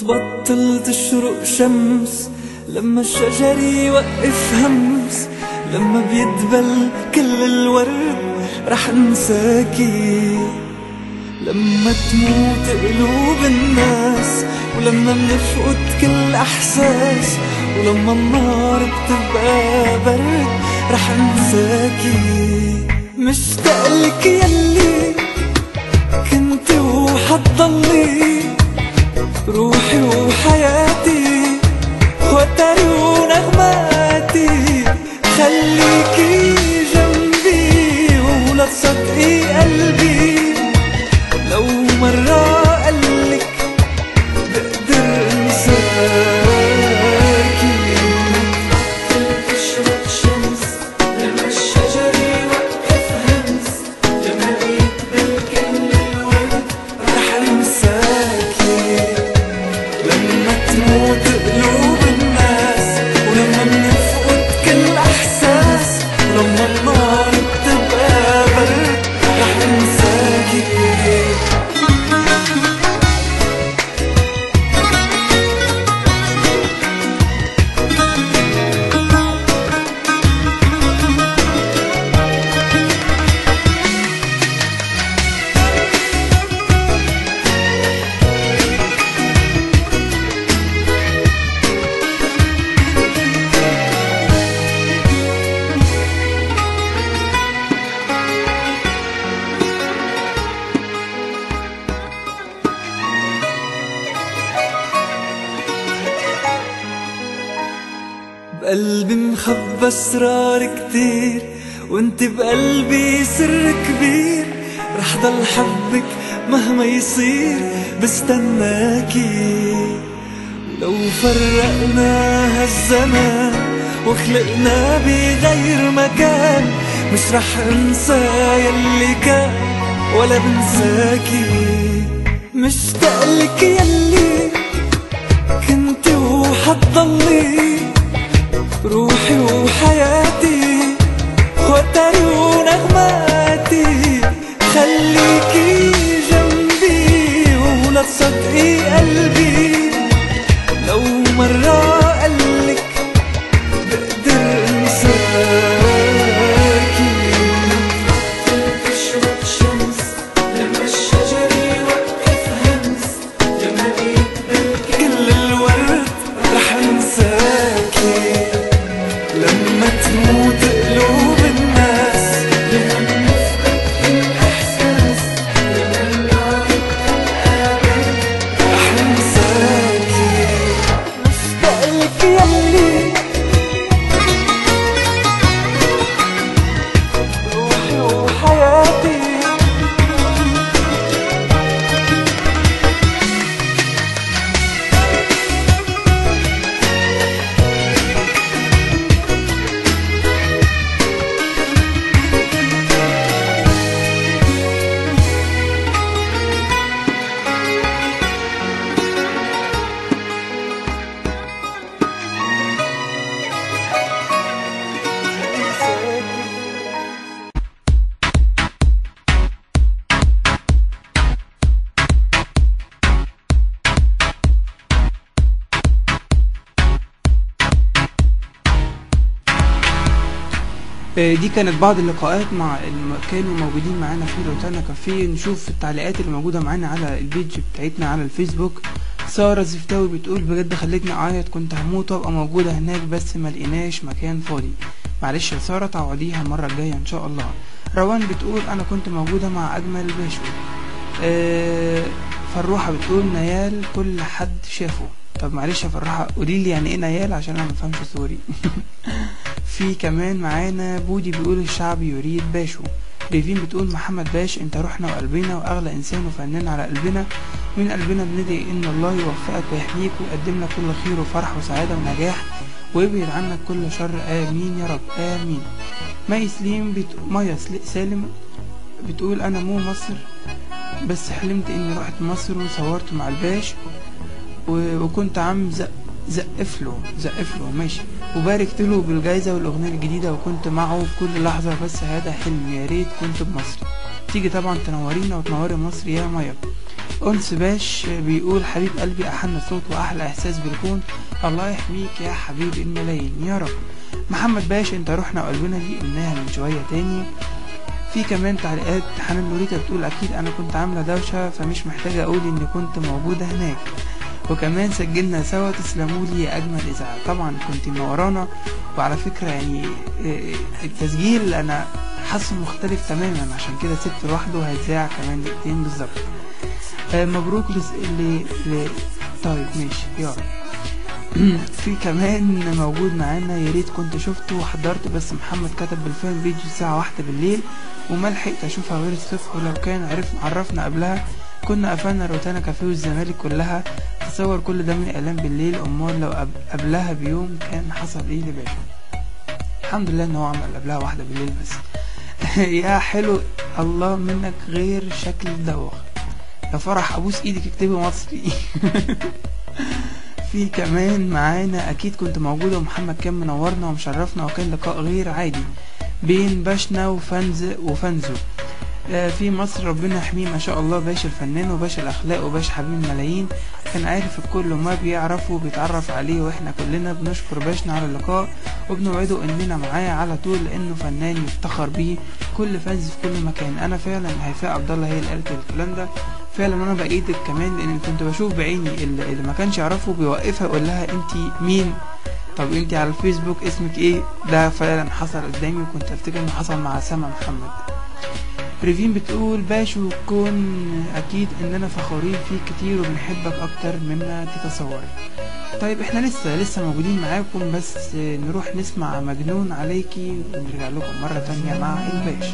تبطل تشرق شمس، لما الشجر يوقف همس، لما بيدبل كل الورد رح انساكي، لما تموت قلوب الناس، ولما منفقد كل احساس، ولما النار بتبقى برد رح انساكي. مشتاقلك يلي كنت وحتضلي روحي وحياتي، وتري ونغماتي، خليكي جنبي ولا تصدقي قلبي، لو مرة قلك بقدر انساكي. تشرق شمس لما الشجر يوقف همس، لما يدبل كل الورد رح انساكي، لما تموت قلوب الناس، ولما منفقد كل احساس، ولما النار بتبقى برد رح انساكي. بقلبي مخبى اسرار كتير، وانت بقلبي سر كبير، رح ضل حبك مهما يصير بستناكي. ولو فرقنا هالزمان وخلقنا بغير مكان، مش رح انسى يلي كان ولا بنساكي. مشتاقلك يلي كنت وحتضلي روحي وحياتي، وتري ونغماتي، خليكي جنبي ولا تصدقي قلبي، لو مرة قلك بقدر انساكي. تشرق شمس لما الشجر يوقف همس، لما يدبل كل الورد رح انساكي، لما تموت قلوب الناس، لما نفقد كل احساس، لما النار بتبقى برد رح انساكي. مشتاقلك يلي روحي وحياتي. دي كانت بعض اللقاءات مع كانوا موجودين معانا في روتانا كافيه. نشوف التعليقات اللي موجودة معانا على البيج بتاعتنا على الفيسبوك. سارة زفتاوي بتقول بجد خلتني اعيط، كنت هموت وابقى موجودة هناك بس ما لقيناش مكان فاضي. معلش يا سارة تعوضيها المرة الجاية ان شاء الله. روان بتقول انا كنت موجودة مع اجمل باشو. فروحة بتقول نيال كل حد شافه. طب معلش يا فروحة قوليلي يعني ايه نيال عشان انا مفهمش سوري. في كمان معانا بودي بيقول الشعب يريد باشو. ريفين بتقول محمد باش انت روحنا وقلبنا واغلى انسان وفنان على قلبنا، من قلبنا بندعي ان الله يوفقك ويحميك ويقدم لك كل خير وفرح وسعادة ونجاح ويبعد عنك كل شر، امين يا رب امين. مايا سالم بتقول انا مو مصر بس حلمت اني رحت مصر وصورت مع الباش وكنت عم زقف له ماشي، وباركت له بالجايزة والاغنية الجديدة وكنت معه في كل لحظة، بس هذا حلم يا ريت كنت بمصر. تيجي طبعا تنورينا وتنوري مصر يا مايا. أنس باش بيقول حبيب قلبي أحن صوت وأحلى إحساس بالكون، الله يحميك يا حبيب الملايين يا رب. محمد باش انت روحنا وقلبنا دي قلناها من شوية تاني. في كمان تعليقات. حنان نوريتا بتقول أكيد أنا كنت عاملة دوشة فمش محتاجة أقول إني كنت موجودة هناك، وكمان سجلنا سوا تسلمولي يا أجمل إذاعة. طبعا كنت منورانا، وعلى فكرة يعني التسجيل أنا حاسه مختلف تماما، عشان كده سبت لوحده وهيتذاع كمان دقيقتين بالظبط. مبروك طيب ماشي يلا. في كمان موجود معانا يا ريت كنت شفته وحضرته، بس محمد كتب بالفعل فيديو الساعة 1 بالليل وما لحقت اشوفها غير الصبح، ولو كان عرفنا قبلها كنا قفلنا روتانا كافيه والزمالك كلها. تصور كل ده من اعلام بالليل، امال لو قبلها بيوم كان حصل ايه لباشا؟ الحمد لله ان هو عمل قبلها 1 بالليل بس. يا حلو الله منك غير شكل الدوخ يا فرح، ابوس ايدك اكتبي مصري. في كمان معانا اكيد كنت موجودة ومحمد كان منورنا ومشرفنا، وكان لقاء غير عادي بين باشنا وفنزو في مصر. ربنا يحميه ما شاء الله، باش الفنان وباش الاخلاق وباش حبيب الملايين، كان عارف الكل وما بيعرفه بيتعرف عليه، واحنا كلنا بنشكر باشنا على اللقاء وبنوعده اننا معاه على طول لانه فنان يفتخر بيه كل فانز في كل مكان. انا فعلا هيفاء عبد الله هي اللي قالت الكلام ده فعلا، وانا بايدك كمان لان كنت بشوف بعيني اللي ما كانش يعرفه بيوقفها يقول لها انتي مين، طب انتي على الفيسبوك اسمك ايه. ده فعلا حصل قدامي، وكنت افتكر انه حصل مع سما محمد. ريفين بتقول باشو كون اكيد اننا فخورين فيك كتير وبنحبك اكتر مما تتصوري. طيب احنا لسه موجودين معاكم، بس نروح نسمع مجنون عليكي ونرجع لكم مرة تانية مع الباش.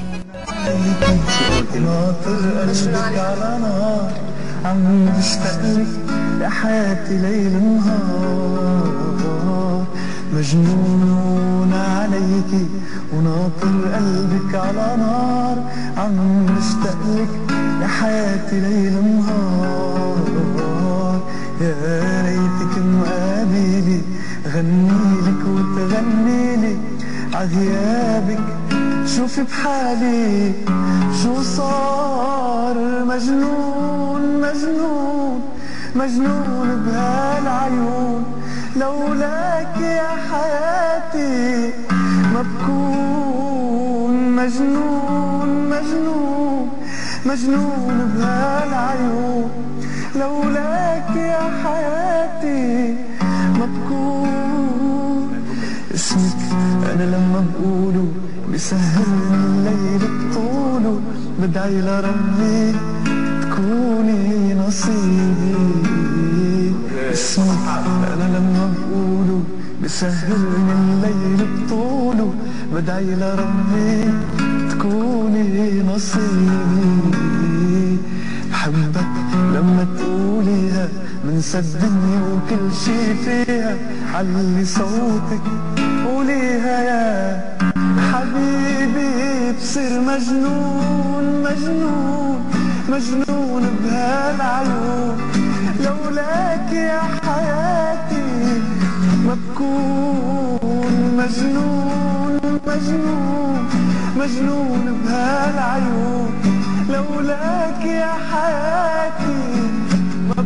عم بشتاقلك يا حياتي ليل نهار، مجنون عليكي وناطر قلبك على نار، عم بشتاقلك يا حياتي ليل نهار، يا ريتك مقابلي غنيلك وتغنيلي عغيابك، شوفي بحالي شو صار، مجنون مجنون مجنون بهالعيون، لولاك يا حياتي ما بكون، مجنون مجنون مجنون بهالعيون، لولاك يا حياتي ما بكون. اسمك انا لما بقوله بسهل الليل بطوله، بدعي لربي تكوني نصيبي. اسمك انا لما بقوله بسهل الليل بطوله، بدعي لربي تكوني نصيبي. بحبك لما تقوليها منسى الدنيا وكل شي فيها، علي صوتك قوليها يا حبيبي، بصير مجنون مجنون مجنون بهالعيون، لولاك يا حياتي ما بكون، مجنون مجنون مجنون بهالعيون، لولاك يا حياتي ما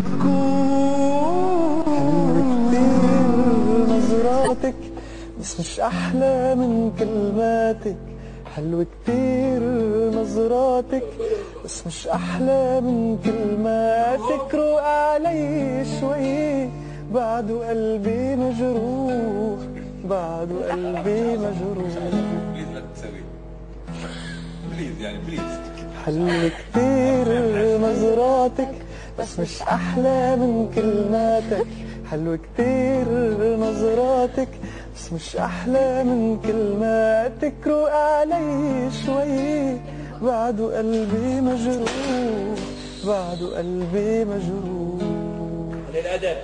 بكون. نظراتك بس مش أحلى من كلماتك، حلوة كتير نظراتك بس مش أحلى من كلماتك، روق علي شوي بعده قلبي مجروح، بعده قلبي مجروح. بليز لا تسوي بليز يعني بليز. حلوة كتير نظراتك بس مش أحلى من كلماتك، حلوة كتير نظراتك بس مش أحلى من كلماتك، روق علي شوي بعده قلبي مجروح، بعده قلبي مجروح. للأدب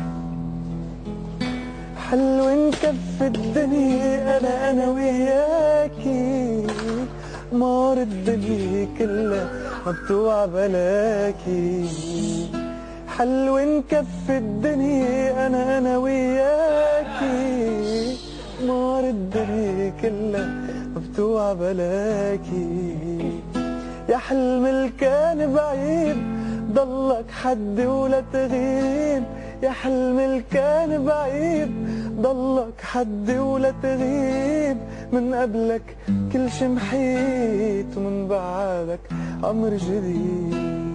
حلو نكف الدنيا أنا وياكي، نار الدنيا كلها مبتوع بلاكي. حلو نكف الدنيا أنا وياكي، نار الدنيا كلها مبتوع بلاكي. يا حلم الكان بعيد ضلك حد ولا تغيب يا حلم الكان بعيد، ضلك حد ولا تغيب من قبلك كل شي محيط ومن بعدك عمر جديد.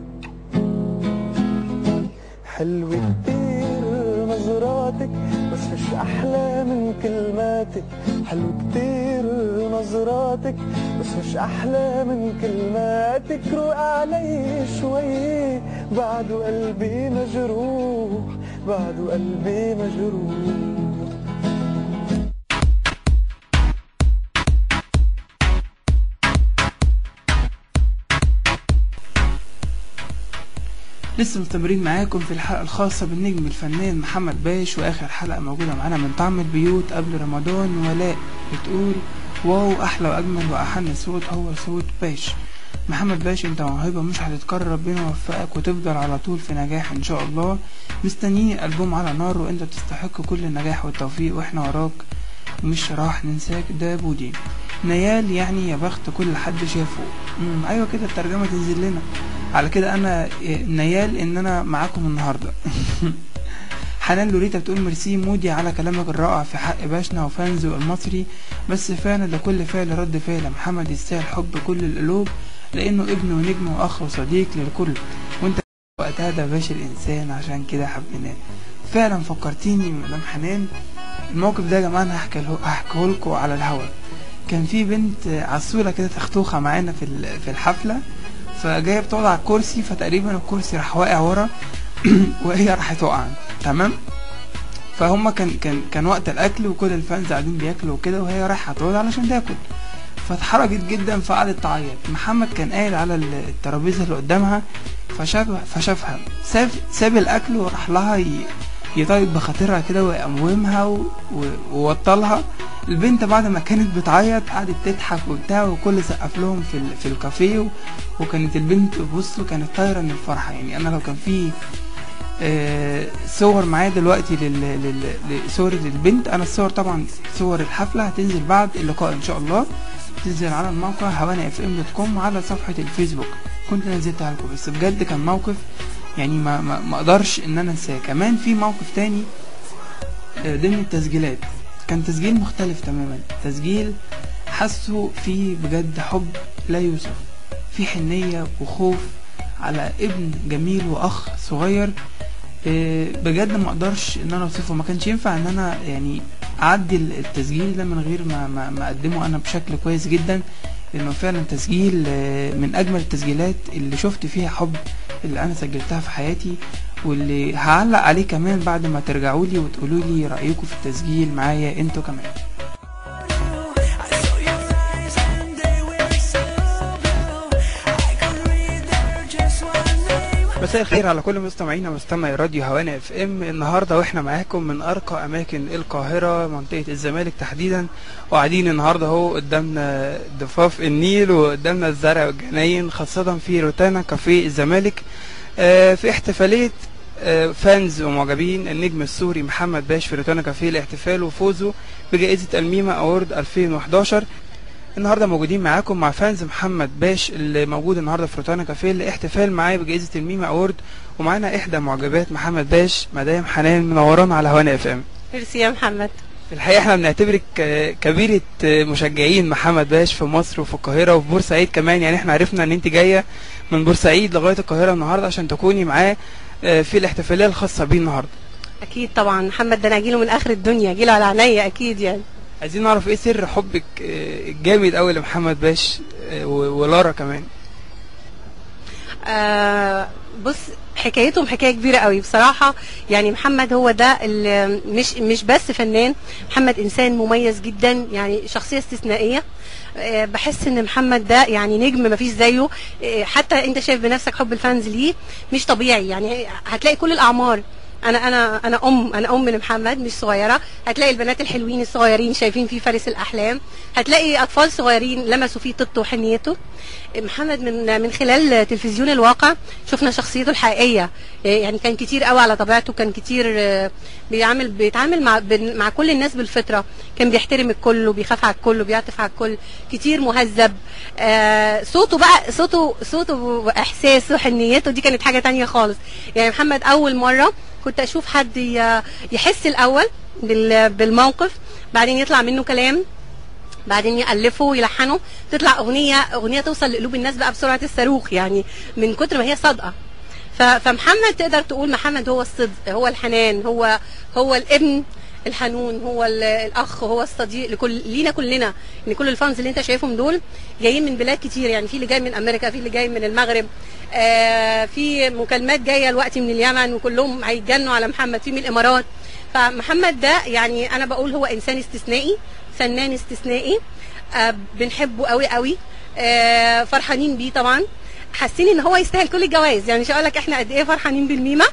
حلوة كتير نظراتك بس فيش أحلى من كلماتك، حلو كتير نظراتك بس فيش أحلى من كلماتك. روق علي شوي بعده قلبي مجروح، بعده قلبي مجروح. لسه مستمرين معاكم في الحلقة الخاصة بالنجم الفنان محمد باش، واخر حلقة موجودة معانا من طعم البيوت قبل رمضان. ولاء بتقول واو احلى واجمل واحن صوت هو صوت باش. محمد باش انت موهبة مش هتتكرر، ربنا يوفقك وتفضل على طول في نجاح ان شاء الله. مستنيين الالبوم على نار وانت تستحق كل النجاح والتوفيق واحنا وراك مش راح ننساك. ده بودي. نيال يعني يا بخت كل حد شافه. ايوه كده الترجمة تنزل لنا على كده. انا نيال ان انا معاكم النهارده. حنان لوريتا بتقول ميرسي مودي على كلامك الرائع في حق باشنا وفانزو المصري، بس فعلا لكل فعل رد فعل. محمد يستاهل حب كل القلوب لانه ابن ونجم واخ وصديق للكل، وانت وقتها ده باش الانسان عشان كده حبيناه. فعلا فكرتيني مدام حنان. الموقف ده يا جماعه انا هحكيه لكم على الهوا. كان في بنت عسوله كده تختوخه معانا في الحفله، فجايه بتقعد على الكرسي، فتقريبا الكرسي راح واقع ورا وهي راحت تقع. تمام. فهم كان وقت الاكل وكل الفانز قاعدين بياكلوا وكده، وهي رايحه تقعد علشان تاكل، فاتحرجت جدا فقعدت تعيط. محمد كان قاعد على الترابيزه اللي قدامها فشافها، ساب الاكل وراح لها يطيب بخاطرها كده ويقومها ووطلها. البنت بعد ما كانت بتعيط قعدت تضحك وبتاع، وكل سقف لهم في الكافيه، وكانت البنت بصوا كانت طايره من الفرحه. يعني انا لو كان في صور معايا دلوقتي لصور البنت، انا الصور طبعا صور الحفله هتنزل بعد اللقاء ان شاء الله، تنزل على الموقع havanafm.com وعلى صفحه الفيسبوك، كنت نزلتها لكم. بس بجد كان موقف يعني ما اقدرش ان انا انساه. كمان في موقف تاني ضمن التسجيلات، كان تسجيل مختلف تماما، تسجيل حسه فيه بجد حب لا يوصف، في حنية وخوف على ابن جميل واخ صغير. بجد ما اقدرش ان انا اوصفه. ما كانش ينفع ان انا يعني اعدي التسجيل ده من غير ما اقدمه انا بشكل كويس جدا، لانه فعلا تسجيل من اجمل التسجيلات اللي شفت فيها حب اللي انا سجلتها في حياتي، واللي هعلق عليه كمان بعد ما ترجعوا لي وتقولوا لي رايكم في التسجيل معايا انتوا كمان. مساء الخير على كل مستمعينا ومستمعي راديو هوانا اف ام. النهارده واحنا معاكم من ارقى اماكن القاهره، منطقه الزمالك تحديدا، وقاعدين النهارده اهو قدامنا ضفاف النيل وقدامنا الزرع والجناين، خاصه في روتانا كافيه الزمالك، في احتفاليه فانز ومعجبين النجم السوري محمد باش في روتانا كافيه لاحتفاله وفوزه بجائزه الميمة اوورد 2011. النهارده موجودين معاكم مع فانز محمد باش اللي موجود النهارده في روتانا كافيه لاحتفال معاه بجائزه الميمة اوورد، ومعانا احدى معجبات محمد باش مدام حنان، منورانا على هوانا اف ام. ميرسي يا محمد. في الحقيقه احنا بنعتبرك كبيره مشجعين محمد باش في مصر وفي القاهره وفي بورسعيد كمان. يعني احنا عرفنا ان انت جايه من بورسعيد لغايه القاهره النهارده عشان تكوني معاه في الاحتفاليه الخاصه بيه النهارده. اكيد طبعا محمد ده انا اجيله من اخر الدنيا، اجيله على عينيا اكيد. يعني عايزين نعرف ايه سر حبك الجامد قوي لمحمد باش ولارا كمان. بص، حكايتهم حكايه كبيره قوي بصراحه. يعني محمد هو ده اللي مش بس فنان، محمد انسان مميز جدا، يعني شخصيه استثنائيه. بحس ان محمد ده يعني نجم مفيش زيه. حتى انت شايف بنفسك حب الفانز ليه مش طبيعي. يعني هتلاقي كل الاعمار. انا ام لمحمد مش صغيره. هتلاقي البنات الحلوين الصغيرين شايفين فيه فارس الاحلام، هتلاقي اطفال صغيرين لمسوا فيه طيبته وحنيته. محمد من خلال تلفزيون الواقع شفنا شخصيته الحقيقيه. يعني كان كتير قوي على طبيعته، كان كتير بيتعامل مع كل الناس بالفطره. كان بيحترم الكل وبيخاف على الكل وبيعطف على الكل، كتير مهذب. صوته بقى صوته واحساسه وحنيته دي كانت حاجه تانية خالص. يعني محمد اول مره كنت اشوف حد يحس الاول بالموقف، بعدين يطلع منه كلام، بعدين يألفه ويلحنه، تطلع اغنيه توصل لقلوب الناس بقى بسرعه الصاروخ، يعني من كتر ما هي صادقه. فمحمد تقدر تقول محمد هو الصدق، هو الحنان، هو الابن الحنون، هو الاخ، هو الصديق لينا كلنا. يعني كل الفانز اللي انت شايفهم دول جايين من بلاد كتير، يعني في اللي جاي من امريكا، في اللي جاي من المغرب، في مكالمات جايه دلوقتي من اليمن، وكلهم هيتجنوا على محمد، في من الامارات. فمحمد ده يعني انا بقول هو انسان استثنائي، فنان استثنائي، بنحبه قوي قوي، فرحانين بيه طبعا، حاسين ان هو يستاهل كل الجوائز. يعني مش هقول لك احنا قد ايه فرحانين بالميمه،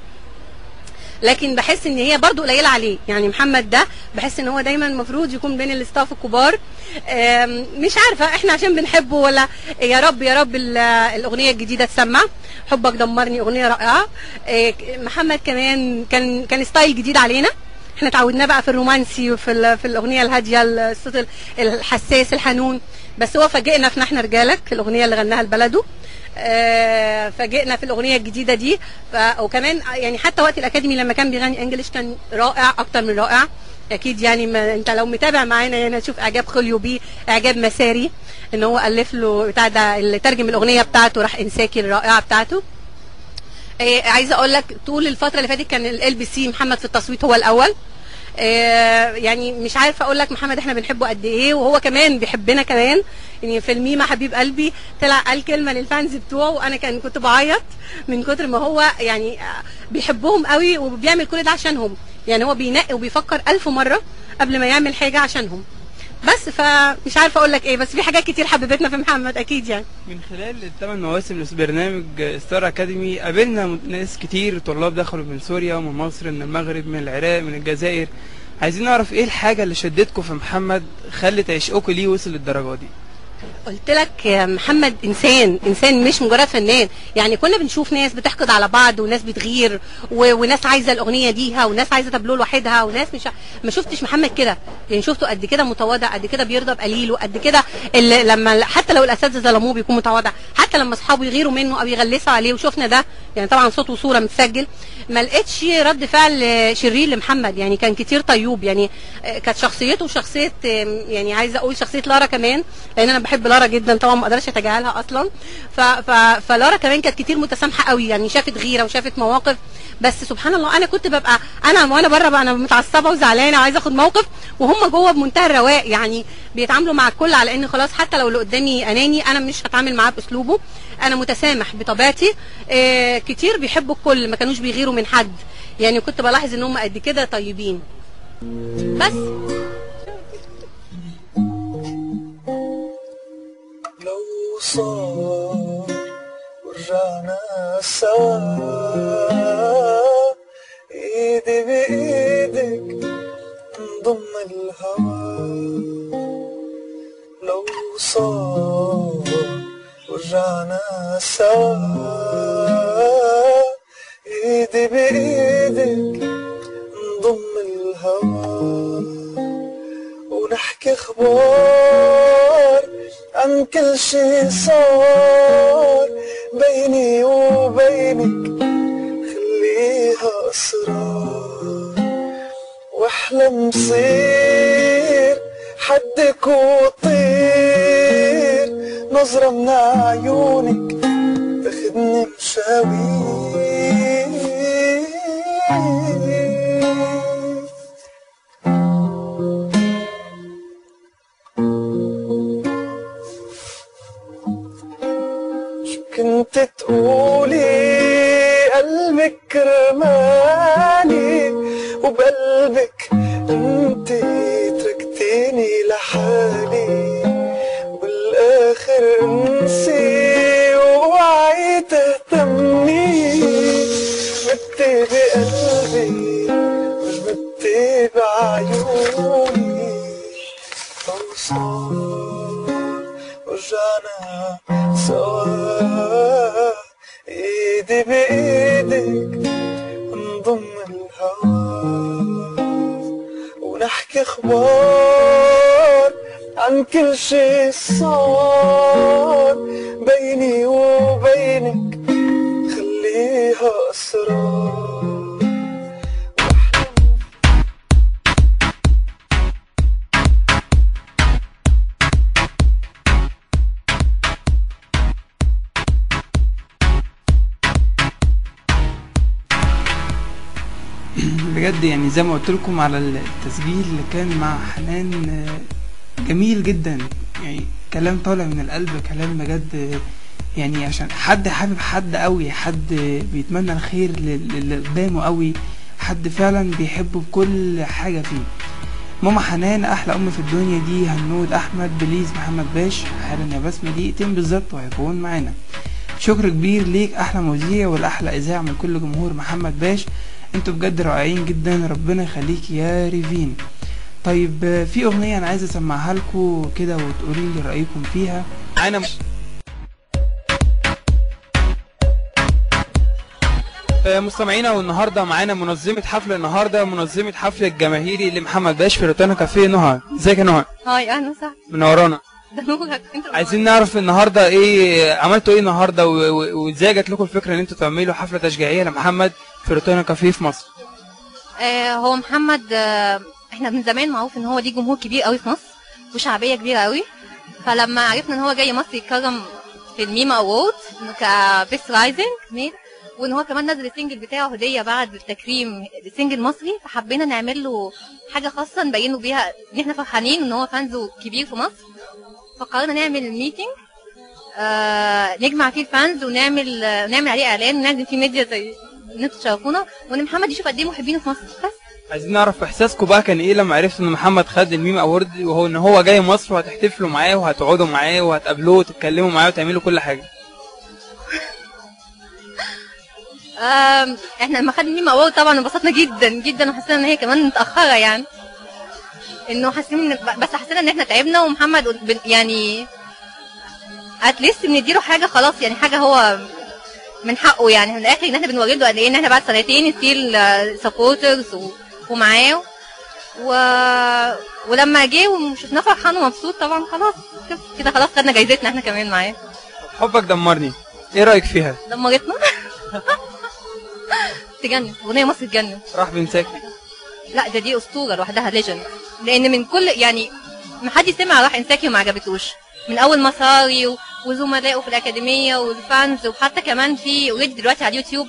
لكن بحس ان هي برضو قليله عليه. يعني محمد ده بحس ان هو دايما المفروض يكون بين الاستاف الكبار. مش عارفه احنا عشان بنحبه ولا يا رب يا رب الاغنيه الجديده تسمع، حبك دمرني، اغنيه رائعه. محمد كمان كان ستايل جديد علينا، احنا اتعودنا بقى في الرومانسي وفي الاغنيه الهاديه، الصوت الحساس الحنون، بس هو فاجئنا في نحن رجالك، الاغنيه اللي غناها لبلده. فاجئنا في الاغنيه الجديده دي. وكمان يعني حتى وقت الاكاديمي لما كان بيغني انجلش كان رائع، اكتر من رائع اكيد. يعني ما انت لو متابع معانا يعني تشوف اعجاب خليو بيه، اعجاب مساري، ان هو الف له بتاع ده اللي ترجم الاغنيه بتاعته، راح انساكي الرائعه بتاعته. عايزه اقول لك طول الفتره اللي فاتت كان LBC محمد في التصويت هو الاول. يعني مش عارفه اقول لك محمد احنا بنحبه قد ايه، وهو كمان بيحبنا كمان. يعني في الميمه حبيب قلبي طلع قال كلمه للفانز بتوعه، وانا كنت بعيط من كتر ما هو يعني بيحبهم قوي وبيعمل كل ده عشانهم. يعني هو بينقي وبيفكر 1000 مره قبل ما يعمل حاجه عشانهم. بس فمش عارفه اقول لك ايه، بس في حاجات كتير حببتنا في محمد اكيد. يعني من خلال ال8 مواسم لبرنامج ستار اكاديمي قابلنا ناس كتير، طلاب دخلوا من سوريا ومن مصر، من المغرب، من العراق، من الجزائر. عايزين نعرف ايه الحاجه اللي شدتكم في محمد، خلت عشقكم ليه وصل للدرجه دي؟ قلت لك محمد انسان مش مجرد فنان. يعني كنا بنشوف ناس بتحقد على بعض، وناس بتغير، وناس عايزه الاغنيه ديها، وناس عايزه تابلوه لوحدها، وناس ما شفتش محمد كده. يعني شفته قد كده متواضع، قد كده بيرضى بقليله، قد كده لما حتى لو الاساتذه ظلموه بيكون متواضع، حتى لما اصحابه يغيروا منه او يغلسوا عليه، وشفنا ده. يعني طبعا صوت وصوره متسجل، ما لقيتش رد فعل شرير لمحمد. يعني كان كتير طيوب. يعني كانت شخصيته وشخصيه، يعني عايزه اقول شخصيه لارا كمان، لان انا بحب لارا جدا طبعا، ما اقدرش اتجاهلها اصلا. فلارا كمان كانت كتير متسامحه قوي، يعني شافت غيره وشافت مواقف. بس سبحان الله انا كنت ببقى وانا بره بقى انا متعصبه وزعلانه وعايزه اخد موقف، وهم جوه بمنتهى الرواق. يعني بيتعاملوا مع الكل على ان خلاص حتى لو اللي قدامي اناني انا مش هتعامل معاه باسلوبه، انا متسامح بطبيعتي. كتير بيحبوا الكل، ما كانوش بيغيروا من حد. يعني كنت بلاحظ ان هم قد كده طيبين. بس لو صار ورجعنا سوا، ايدي بايدك نضم الهوى. لو صار ورجعنا سوا، ايدي بايدك نضم الهوى، ونحكي اخبار عن كل شي صار بيني وبينك، خليها اسرار. واحلم صير حدك وطير، نظرة من عيونك تاخدني مشاوير. كنت تقولي قلبك رماني، وبقلبك انت تركتيني لحالي، بالاخر انسي ووعي تهتمني. متي بقلبي مش متي بعيوني. توصل ورجعنا سوا، ايدي بايدك نضم الهوى، ونحكي واحكي اخبار عن كل شي صار بيني وبينك، خليها اسرار. بجد يعني زي ما قلت لكم على التسجيل اللي كان مع حنان، جميل جدا، يعني كلام طالع من القلب، كلام بجد يعني عشان حد حابب حد قوي، حد بيتمنى الخير للي قدامه قوي، حد فعلا بيحبه بكل حاجة فيه. ماما حنان احلى ام في الدنيا دي هنود احمد بليز محمد باش حالا يا بسمة، دقيقتين بالظبط وهيكون معانا. شكر كبير ليك احلى مذيع والاحلى اذاعة من كل جمهور محمد باش، انتوا بجد رائعين جدا، ربنا يخليك يا ريفين. طيب في اغنية انا عايز اسمعها لكم كده وتقولي لي رأيكم فيها. انا مستمعينا، والنهارده معانا منظمة حفل الجماهيري لمحمد باش في روتانا كافيه، نهى. ازيك يا نهى؟ هاي اهلا وسهلا. منورانا. ده نورك انت. عايزين نعرف النهارده ايه عملتوا ايه النهارده، وازاي جات لكم الفكره ان انتوا تعملوا حفله تشجيعيه لمحمد في روتانا كافيه في مصر؟ هو محمد احنا من زمان معروف ان هو ليه جمهور كبير قوي في مصر وشعبيه كبيره قوي، فلما عرفنا ان هو جاي مصر يتكرم في الميما اوورد كبيست رايزنج ميل، وان هو كمان نزل السنجل بتاعه هديه بعد التكريم السنجل مصري، فحبينا نعمل له حاجه خاصه نبين له بيها ان احنا فرحانين ان هو فانزو كبير في مصر. فقررنا نعمل ميتنج نجمع فيه الفانز ونعمل عليه اعلان ونعزم فيه ميديا زي ان انتوا تشرفونا، وان محمد يشوف قد ايه محبينه في مصر. بس عايزين نعرف احساسكم بقى كان ايه لما عرفتوا ان محمد خد الميم اوورد، وهو ان هو جاي مصر وهتحتفلوا معاه وهتقعدوا معاه وهتقابلوه وتتكلموا معاه وتعملوا كل حاجه. احنا لما خد الميم اوورد طبعا انبسطنا جدا جدا، وحسينا ان هي كمان متاخره، يعني انه حاسين بس حسينا ان احنا تعبنا، ومحمد يعني اتليست بنديله حاجه خلاص، يعني حاجه هو من حقه، يعني من الاخر ان احنا بنوري له قد ايه ان احنا بعد سنتين ستيل سبورترز ومعاه ولما جه وشفناه فرحان ومبسوط طبعا خلاص كده خلاص خدنا جايزتنا احنا كمان معاه. حبك دمرني، ايه رايك فيها؟ دمرتنا. تجنن، اغنيه مصر تجنن. راح بنساكي. لا دي اسطوره لوحدها، ليجند، لان من كل يعني ما حد سمع راح انساكي وما عجبتوش، من اول مصاري وزملائه في الاكاديميه والفانز، وحتى كمان في اوريدي دلوقتي على اليوتيوب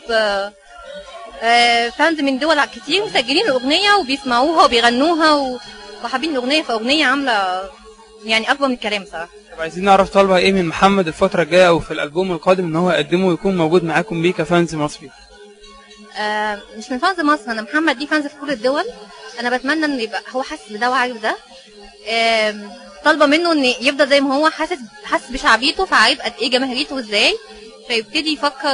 فانز من دول كتير مسجلين الاغنيه وبيسمعوها وبيغنوها وحابين الاغنيه، فاغنيه عامله يعني اكبر من الكلام صراحه. طب عايزين نعرف طالبه ايه من محمد الفتره الجايه او في الالبوم القادم ان هو يقدمه ويكون موجود معاكم بيه كفانز مصري؟ مش من فانز مصر، انا محمد دي فانز في كل الدول، انا بتمنى انه يبقى هو حاسس بده وعارف ده، طالبه منه ان يفضل زي ما هو حاسس بشعبيته، فعارف قد ايه جماهيريته ازاي، فيبتدي يفكر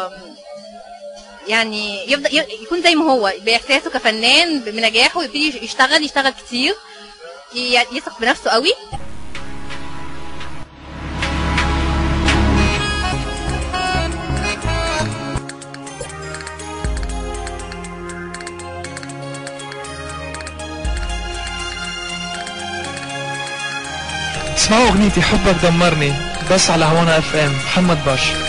يعني يفضل يكون زي ما هو باحساسه كفنان بنجاحه، يبتدي يشتغل كتير، يثق بنفسه قوي. اسمعوا اغنيتي حبك دمرني بس على هوانا FM محمد باش.